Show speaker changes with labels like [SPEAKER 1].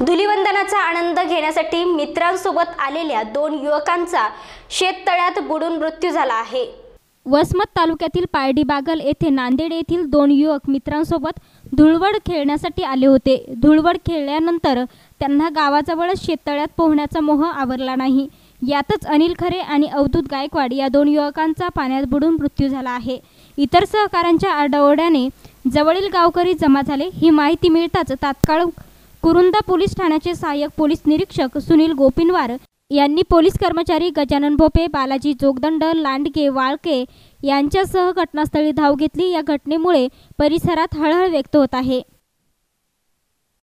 [SPEAKER 1] धुलीवंदनाचा आनंद घेण्यासाठी मित्रांसोबत आलेल्या 2 युवकांचा शेततळ्यात बुडून मृत्यू झाला आहे।
[SPEAKER 2] वसमत तालुक्यातील पारडी बागल येथे नांदेड येथील 2 युवक मित्रांसोबत धुळवड खेळण्यासाठी आले होते। धुळवड खेळल्यानंतर त्यांना गावाजवळच शेततळ्यात पोहण्याचा मोह आवरला नाही। यातच अनिल खरे आणि अवधूत गायकवाड या 2 युवकांचा पाण्यात बुडून मृत्यू झाला आहे। इतर सहकाऱ्यांच्या आरडाओरड्याने जवळील गावकरी जमा झाले। ही माहिती मिळताच तात्काळ कुरुंदा पोलीस ठाण्याचे सहाय्यक पोलीस निरीक्षक सुनील गोपिनवार यांनी पोलीस कर्मचारी गजानन भोपे, बालाजी जोगदंड, लांडगे, वाळके यांच्यासह घटनास्थळी धाव घेतली। या घटनेमुळे परिसरात हळहळ व्यक्त होत आहे।